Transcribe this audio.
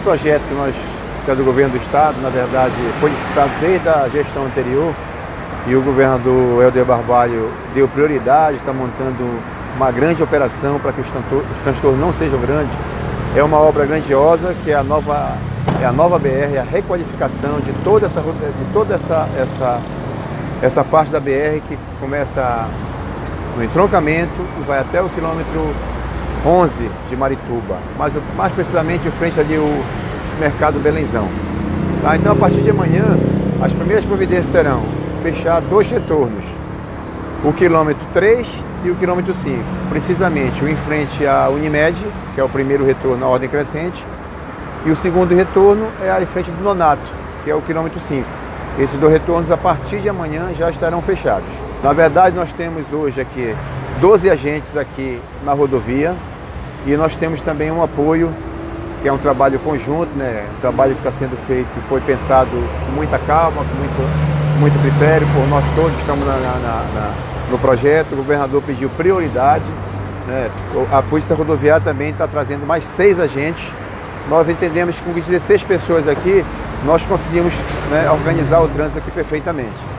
projeto que é do governo do estado, na verdade, foi licitado desde a gestão anterior e o governador Helder Barbalho deu prioridade, está montando uma grande operação para que os transtornos não sejam grandes. É uma obra grandiosa que é a nova BR, a requalificação de toda essa parte da BR que começa no entroncamento e vai até o quilômetro 11 de Marituba, mais precisamente em frente ali o mercado Belenzão. Tá? Então, a partir de amanhã, as primeiras providências serão fechar 2 retornos, o quilômetro 3 e o quilômetro 5, precisamente o em frente à Unimed, que é o primeiro retorno na ordem crescente, e o segundo retorno é em frente do Nonato, que é o quilômetro 5. Esses 2 retornos, a partir de amanhã, já estarão fechados. Na verdade, nós temos hoje aqui 12 agentes aqui na rodovia e nós temos também um apoio, que é um trabalho conjunto, né? Um trabalho que está sendo feito e foi pensado com muita calma, com muito critério, por nós todos que estamos no projeto. O governador pediu prioridade, né? A Polícia Rodoviária também está trazendo mais 6 agentes. Nós entendemos que com 16 pessoas aqui, nós conseguimos, né, organizar o trânsito aqui perfeitamente.